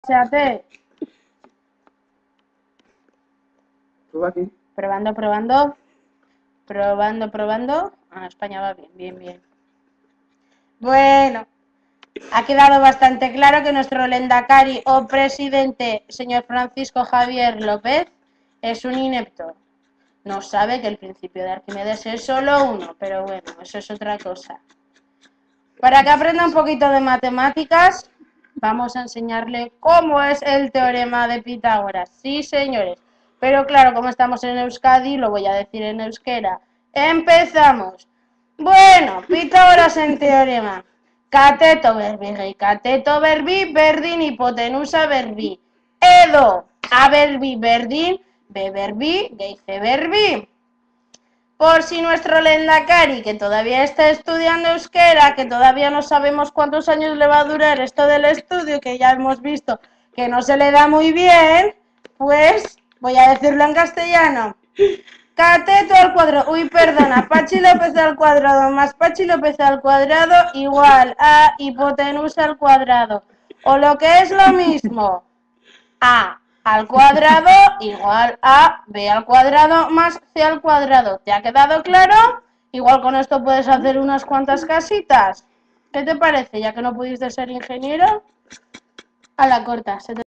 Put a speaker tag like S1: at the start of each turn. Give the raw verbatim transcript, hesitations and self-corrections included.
S1: Fíjate.
S2: Prueba aquí.
S1: Probando, probando. Probando, probando. Ah, España va bien, bien, bien. Bueno, ha quedado bastante claro que nuestro Lendakari o presidente, señor Francisco Javier López, es un inepto. No sabe que el principio de Arquímedes es solo uno, pero bueno, eso es otra cosa. Para que aprenda un poquito de matemáticas, vamos a enseñarle cómo es el teorema de Pitágoras. Sí, señores. Pero claro, como estamos en Euskadi, lo voy a decir en euskera. Empezamos. Bueno, Pitágoras en teorema. Cateto verbi, cateto verbi, berdin hipotenusa verbi. Edo, a verbi, berdin, be verbi, geice verbi. Por si nuestro Lendakari, que todavía está estudiando euskera, que todavía no sabemos cuántos años le va a durar esto del estudio, que ya hemos visto que no se le da muy bien, pues voy a decirlo en castellano. Cateto al cuadrado, uy, perdona, Pachi López al cuadrado más Pachi López al cuadrado igual a hipotenusa al cuadrado. O lo que es lo mismo, A al cuadrado igual a B al cuadrado más C al cuadrado. ¿Te ha quedado claro? Igual con esto puedes hacer unas cuantas casitas. ¿Qué te parece? Ya que no pudiste ser ingeniero, a la corta. Se te